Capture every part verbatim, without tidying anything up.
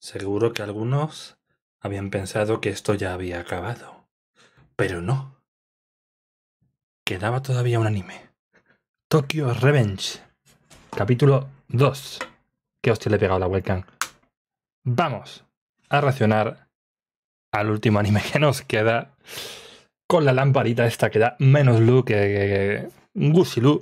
Seguro que algunos habían pensado que esto ya había acabado. Pero no. Quedaba todavía un anime. Tokyo Revenge. Capítulo dos. Qué hostia le he pegado a la webcam. Vamos a reaccionar al último anime que nos queda. Con la lamparita esta que da menos luz que... que, que Gusilu.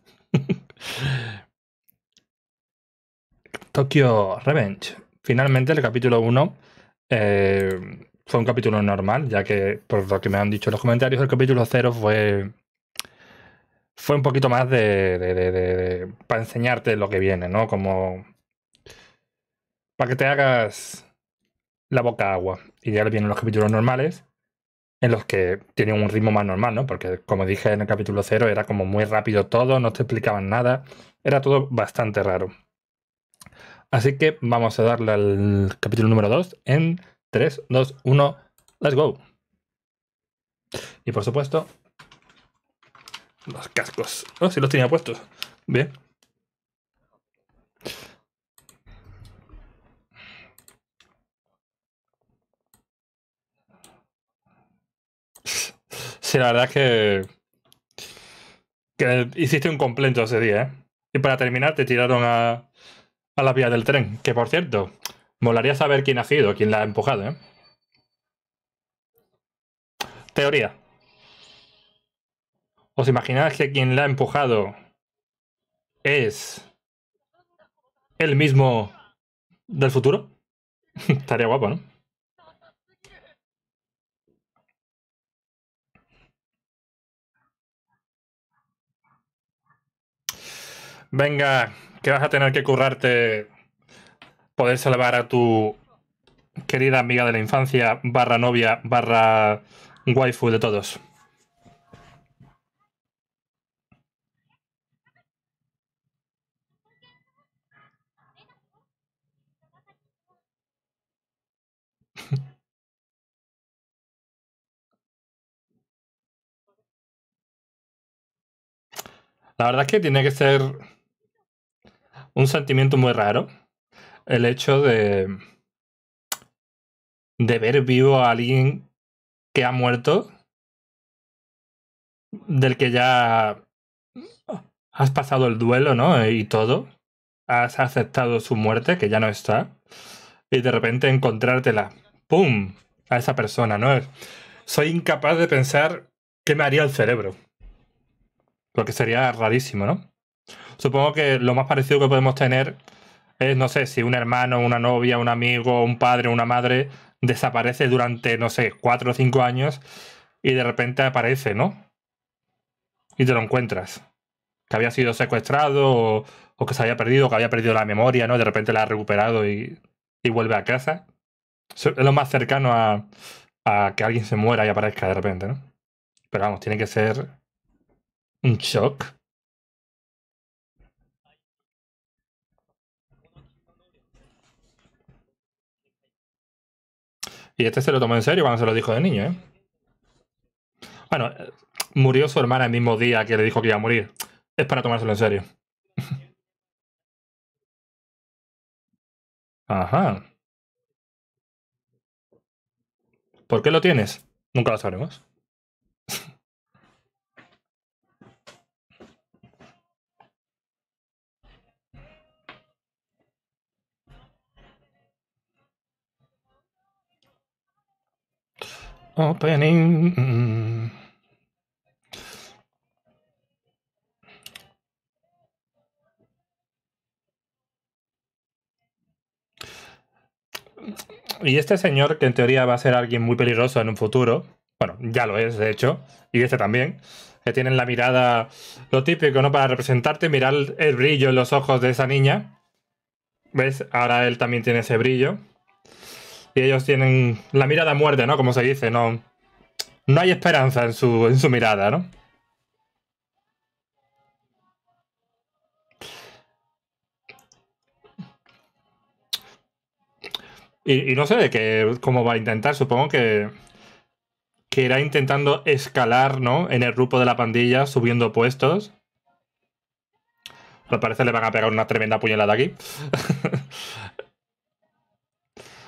Tokyo Revenge. Finalmente el capítulo uno eh, fue un capítulo normal, ya que por lo que me han dicho en los comentarios, el capítulo cero fue... Fue un poquito más de, de, de, de, de para enseñarte lo que viene, ¿no? Como para que te hagas la boca agua. Y ya vienen los capítulos normales, en los que tienen un ritmo más normal, ¿no? Porque, como dije en el capítulo cero, era como muy rápido todo, no te explicaban nada. Era todo bastante raro. Así que vamos a darle al capítulo número dos en tres, dos, uno, let's go. Y por supuesto, los cascos. Oh, sí los tenía puestos. Bien. Sí, la verdad es que... que hiciste un completo ese día, ¿eh? Y para terminar te tiraron a, a la vía del tren. Que, por cierto, molaría saber quién ha sido, quién la ha empujado, ¿eh? Teoría. ¿Os imagináis que quien la ha empujado es el mismo del futuro? Estaría guapo, ¿no? Venga, que vas a tener que currarte poder salvar a tu querida amiga de la infancia, barra novia, barra waifu de todos. La verdad es que tiene que ser un sentimiento muy raro el hecho de, de ver vivo a alguien que ha muerto, del que ya has pasado el duelo, ¿no? Y todo. Has aceptado su muerte, que ya no está. Y de repente encontrártela, ¡pum!, a esa persona, ¿no? Soy incapaz de pensar qué me haría el cerebro. Lo que sería rarísimo, ¿no? Supongo que lo más parecido que podemos tener es, no sé, si un hermano, una novia, un amigo, un padre, una madre desaparece durante, no sé, cuatro o cinco años y de repente aparece, ¿no? Y te lo encuentras. Que había sido secuestrado o, o que se había perdido, o que había perdido la memoria, ¿no? De repente la ha recuperado y, y vuelve a casa. Es lo más cercano a, a que alguien se muera y aparezca de repente, ¿no? Pero vamos, tiene que ser un shock. Y este se lo tomó en serio cuando se lo dijo de niño, ¿eh? Bueno, murió su hermana el mismo día que le dijo que iba a morir. Es para tomárselo en serio. Ajá. ¿Por qué lo tienes? Nunca lo sabremos. Opening. Y este señor, que en teoría va a ser alguien muy peligroso en un futuro, bueno, ya lo es, de hecho, y este también, que tienen la mirada, lo típico, ¿no? Para representarte, mirar el brillo en los ojos de esa niña. ¿Ves? Ahora él también tiene ese brillo. Y ellos tienen la mirada a muerte, ¿no? Como se dice, no, no hay esperanza en su, en su mirada, ¿no? Y, y no sé de qué, cómo va a intentar, supongo que, que irá intentando escalar, ¿no? En el grupo de la pandilla, subiendo puestos. Al parecer le van a pegar una tremenda puñalada aquí.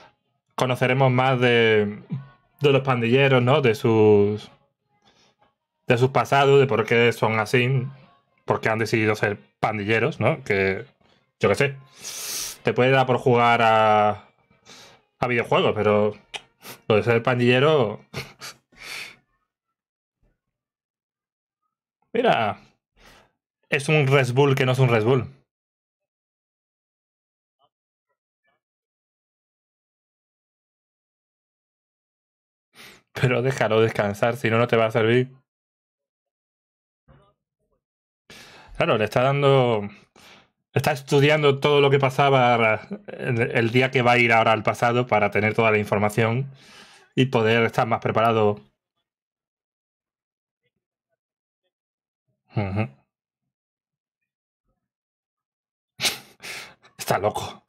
conoceremos más de, de los pandilleros, ¿no? De sus de sus pasados, de por qué son así, por qué han decidido ser pandilleros, ¿no? Que, yo qué sé, te puede dar por jugar a, a videojuegos, pero lo de ser pandillero... Mira, es un Red Bull que no es un Red Bull. Pero déjalo descansar, si no, no te va a servir. Claro, le está dando... Está estudiando todo lo que pasaba el, el día que va a ir ahora al pasado para tener toda la información y poder estar más preparado. Ujú. Está loco.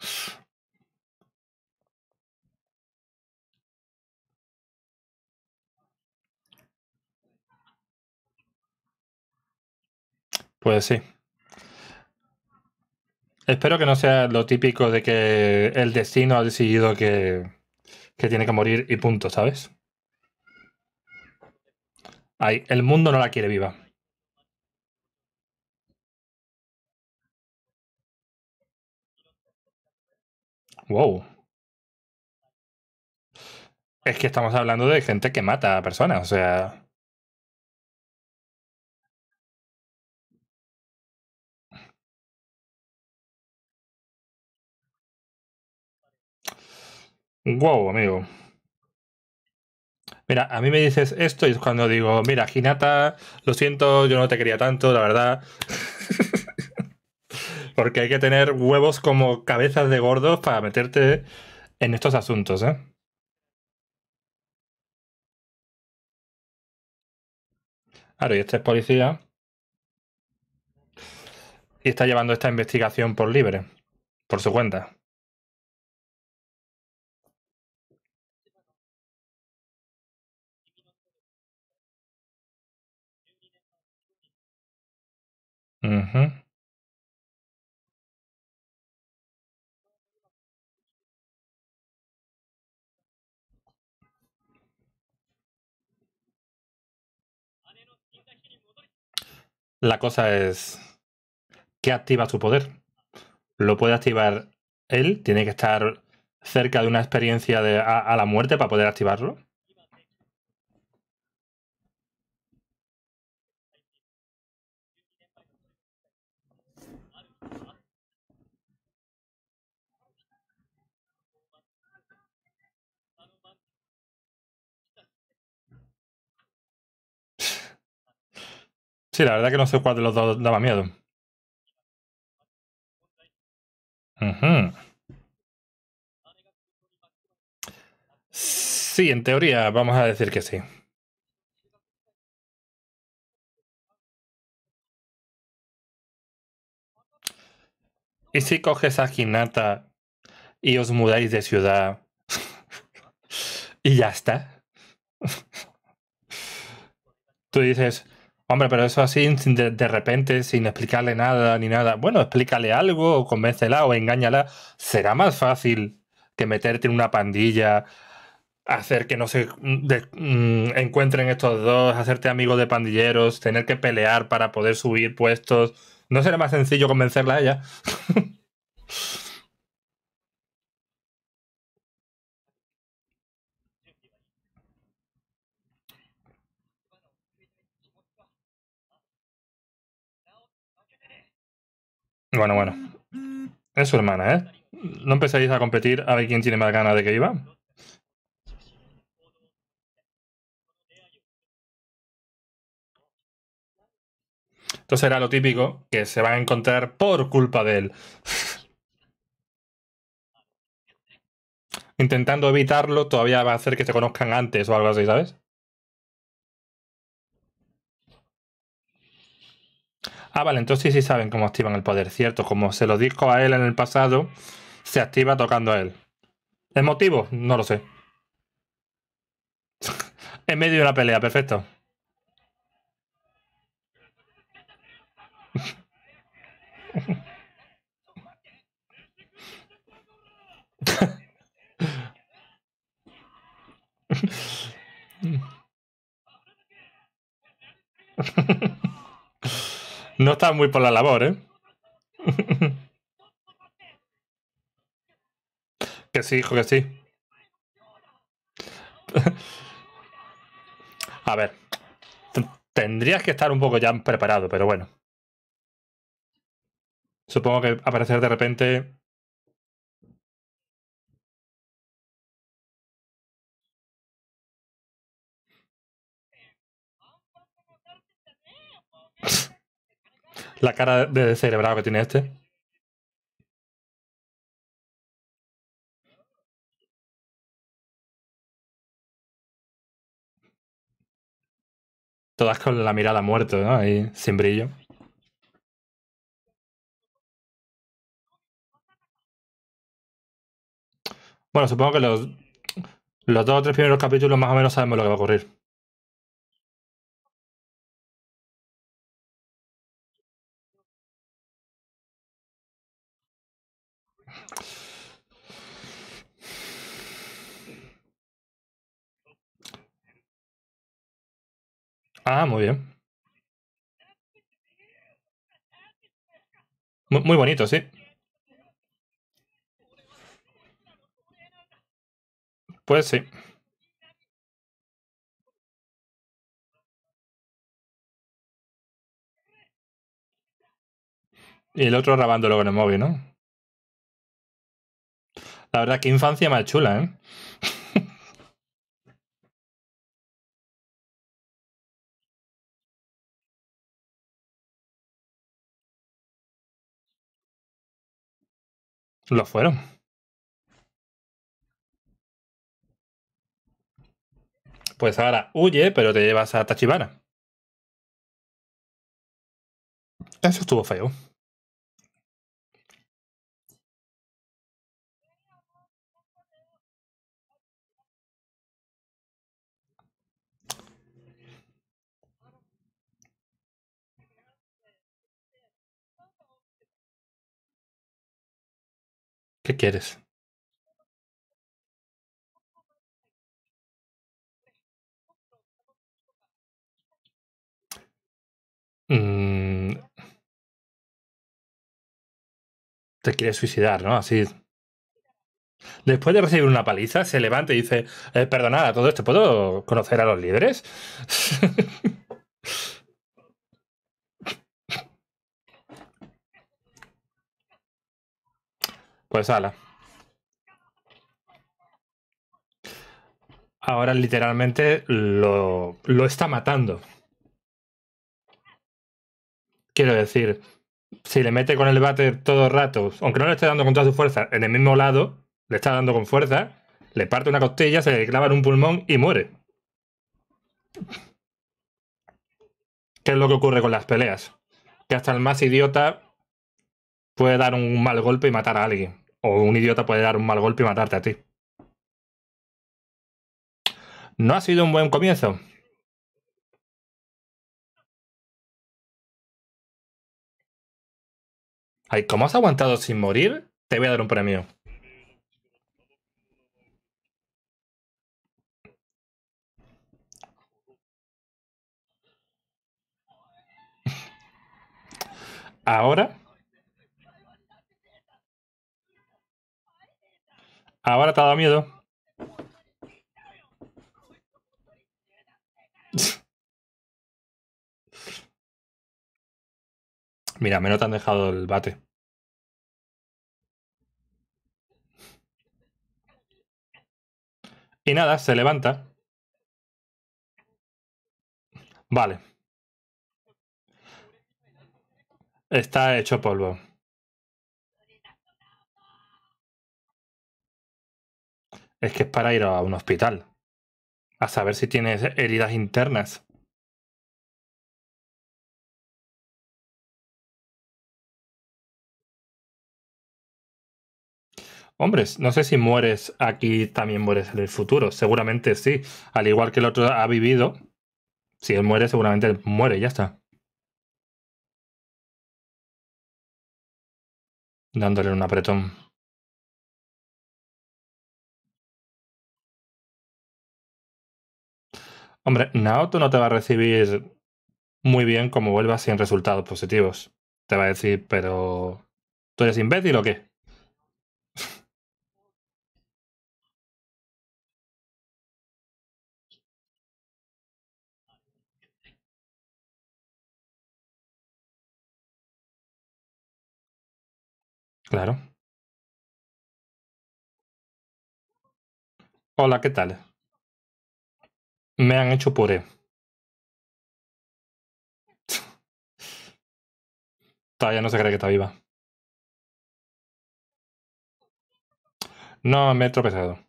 Pues sí. Espero que no sea lo típico de que el destino ha decidido que, que tiene que morir y punto, ¿sabes? Ay, el mundo no la quiere viva. Wow. Es que estamos hablando de gente que mata a personas, o sea... Wow, amigo. Mira, a mí me dices esto y es cuando digo, mira, Hinata, lo siento, yo no te quería tanto, la verdad. Porque hay que tener huevos como cabezas de gordos para meterte en estos asuntos, ¿eh? Claro, y este es policía y está llevando esta investigación por libre, por su cuenta. Ujú. La cosa es, ¿qué activa su poder? ¿Lo puede activar él? ¿Tiene que estar cerca de una experiencia de, a, a la muerte para poder activarlo? Sí, la verdad que no sé cuál de los dos daba miedo. Ujú. Sí, en teoría, vamos a decir que sí. ¿Y si coges a Hinata y os mudáis de ciudad y ya está? Tú dices, hombre, pero eso así de, de, repente, sin explicarle nada ni nada. Bueno, explícale algo, o convéncela o engáñala. Será más fácil que meterte en una pandilla, hacer que no se de, mm, encuentren estos dos, hacerte amigo de pandilleros, tener que pelear para poder subir puestos. ¿No será más sencillo convencerla a ella? Bueno, bueno. Es su hermana, ¿eh? No empezáis a competir a ver quién tiene más ganas de que iba. Entonces era lo típico que se van a encontrar por culpa de él. Intentando evitarlo, todavía va a hacer que se conozcan antes o algo así, ¿sabes? Ah, vale, entonces sí, sí saben cómo activan el poder, ¿cierto? Como se lo dijo a él en el pasado, se activa tocando a él. ¿El motivo? No lo sé. En medio de una pelea, perfecto. No está muy por la labor, ¿eh? Que sí, hijo, que sí. A ver, tendrías que estar un poco ya preparado, pero bueno. Supongo que aparecer de repente... La cara de descerebrado que tiene este. Todas con la mirada muerta, ¿no? Ahí, sin brillo. Bueno, supongo que los, los dos o tres primeros capítulos más o menos sabemos lo que va a ocurrir. Ah, muy bien. Muy, muy bonito, sí. Pues sí. Y el otro grabándolo con el móvil, ¿no? La verdad, qué infancia más chula, ¿eh? Lo fueron. Pues ahora huye, pero te llevas a Tachibana. Eso estuvo feo. ¿Qué quieres? Mm, te quieres suicidar, ¿no? Así. Después de recibir una paliza, se levanta y dice: eh, Perdonad a todo esto, ¿puedo conocer a los líderes? Pues ala. Ahora literalmente lo, lo está matando. Quiero decir, si le mete con el bate todo el rato, aunque no le esté dando con toda su fuerza en el mismo lado, le está dando con fuerza, le parte una costilla, se le clava en un pulmón y muere. ¿Qué es lo que ocurre con las peleas? Que hasta el más idiota puede dar un mal golpe y matar a alguien. O un idiota puede dar un mal golpe y matarte a ti. ¿No ha sido un buen comienzo? Ay, ¿cómo has aguantado sin morir? Te voy a dar un premio. Ahora, ahora te ha dado miedo. Mira, menos te han dejado el bate. Y nada, se levanta. Vale, está hecho polvo. Es que es para ir a un hospital. A saber si tienes heridas internas. Hombres, no sé si mueres aquí, también mueres en el futuro. Seguramente sí. Al igual que el otro ha vivido, si él muere, seguramente muere y ya está. Dándole un apretón. Hombre, Naoto no te va a recibir muy bien como vuelvas sin resultados positivos. Te va a decir, pero... ¿tú eres imbécil o qué? Claro. Hola, ¿qué tal? Me han hecho puré. Todavía no se cree que está viva. No, me he tropezado.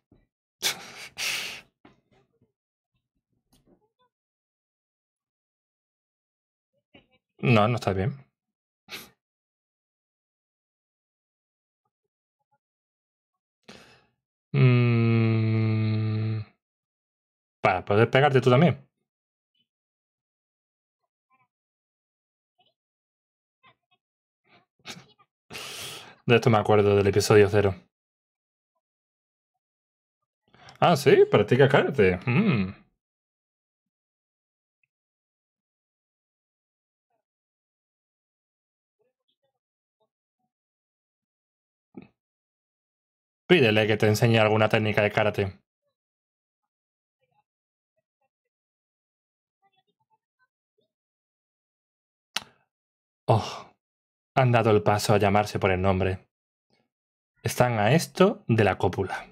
No, no está bien. Mm, para poder pegarte tú también. De esto me acuerdo del episodio cero. Ah, sí, practica karate. Mm. Pídele que te enseñe alguna técnica de karate. Oh, han dado el paso a llamarse por el nombre. Están a esto de la cópula.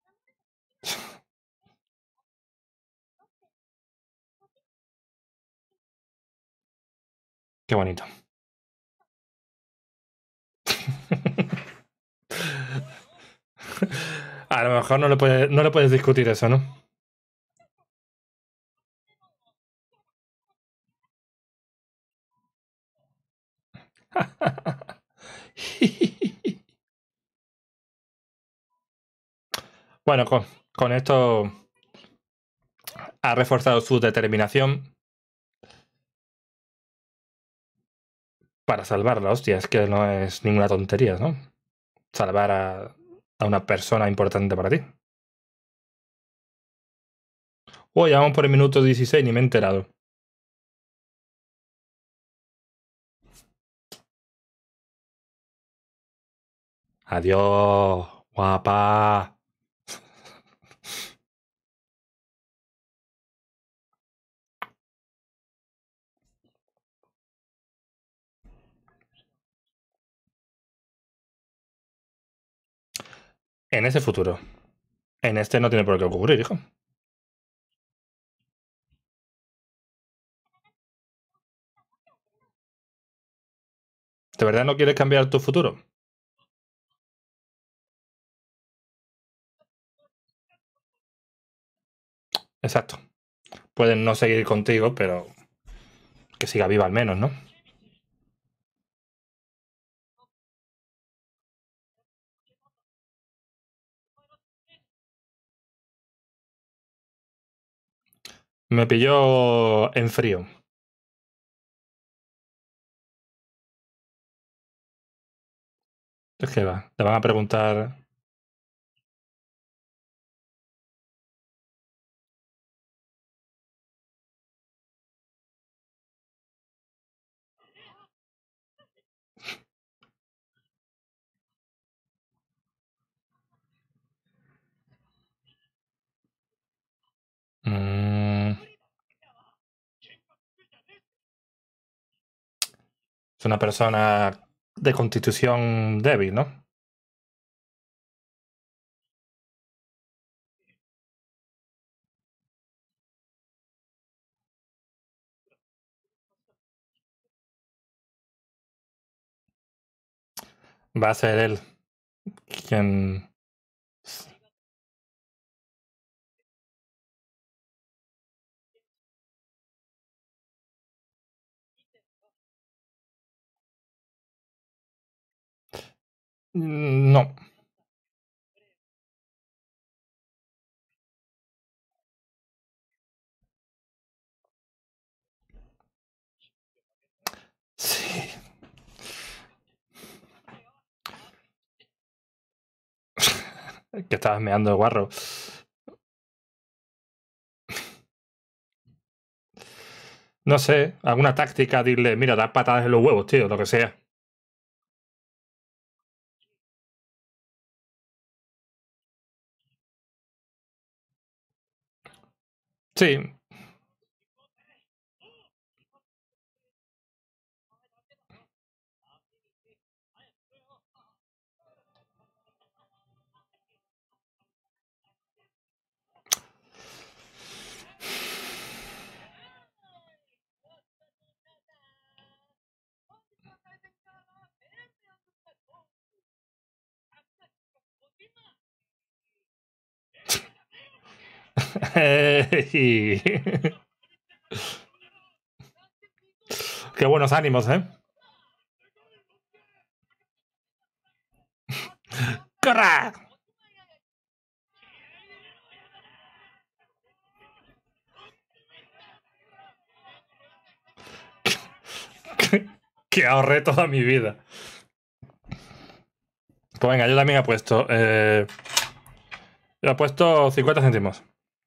Qué bonito. A lo mejor no le, puede, no le puedes discutir eso, ¿no? Bueno, con, con esto ha reforzado su determinación para salvarla. Hostia, es que no es ninguna tontería, ¿no? Salvar a, a una persona importante para ti. Uy, vamos por el minuto dieciséis, ni me he enterado. Adiós, guapa. En ese futuro. En este no tiene por qué ocurrir, hijo. ¿De verdad no quieres cambiar tu futuro? Exacto. Pueden no seguir contigo, pero que siga viva al menos, ¿no? Me pilló en frío. Es que va, te van a preguntar. Mmm, es una persona de constitución débil, ¿no? Va a ser él quien. No. Sí. Que estabas meando el guarro. No sé, alguna táctica, dile, mira, dar patadas en los huevos, tío, lo que sea. Sí. Qué buenos ánimos, ¿eh? ¡Corra! Que ahorré toda mi vida. Pues venga, yo también he puesto. Eh, yo he puesto cincuenta céntimos.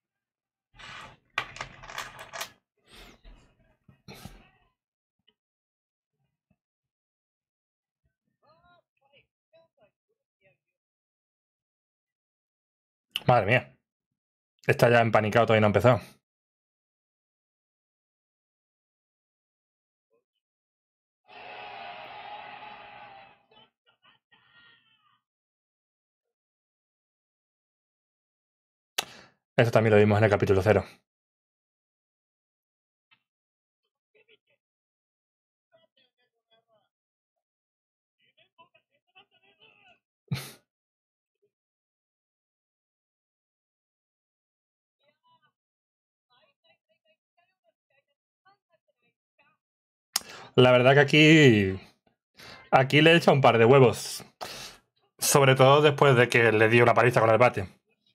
Madre mía. Está ya empanicado, todavía no ha empezado. Eso también lo vimos en el capítulo cero. La verdad que aquí. Aquí le he echado un par de huevos. Sobre todo después de que le dio una paliza con el bate.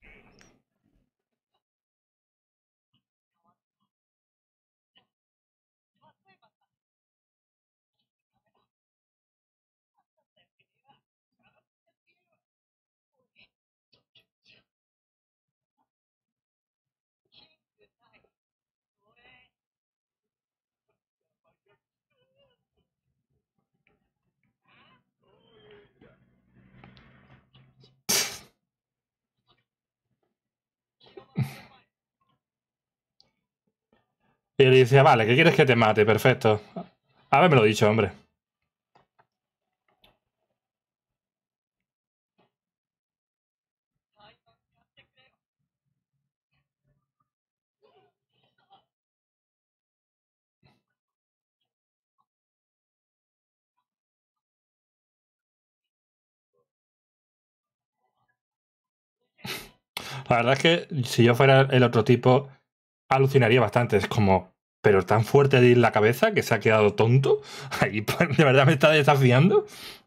Y le decía, vale, ¿qué quieres que te mate? Perfecto. Haberme lo dicho, hombre. La verdad es que si yo fuera el otro tipo, alucinaría bastante. Es como, pero tan fuerte de ir la cabeza que se ha quedado tonto. Ahí, ¿de verdad me está desafiando?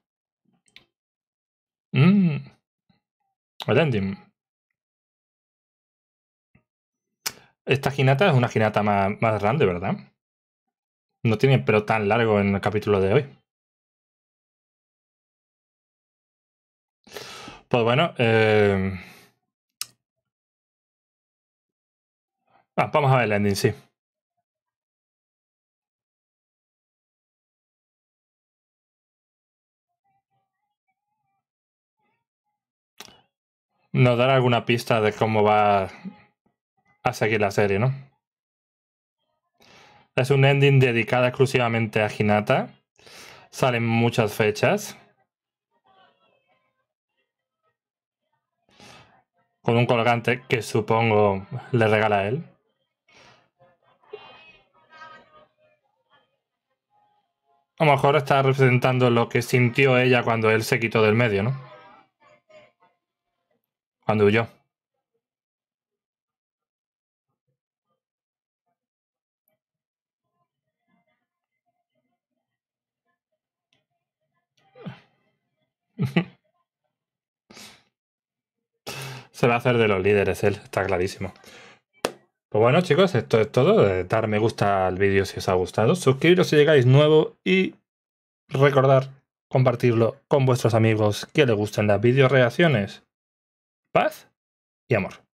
Mmm. El ending. Esta Hinata es una Hinata más, más grande, ¿verdad? No tiene pelo tan largo en el capítulo de hoy. Pues bueno, eh... ah, vamos a ver el ending, sí. Nos dará alguna pista de cómo va a seguir la serie, ¿no? Es un ending dedicado exclusivamente a Hinata. Salen muchas fechas. Con un colgante que supongo le regala a él. A lo mejor está representando lo que sintió ella cuando él se quitó del medio, ¿no? Cuando huyó. Se va a hacer de los líderes él, está clarísimo. Pues bueno, chicos, esto es todo. Dar me gusta al vídeo si os ha gustado. Suscribiros si llegáis nuevo y recordar compartirlo con vuestros amigos que les gusten las video reacciones. Paz y amor.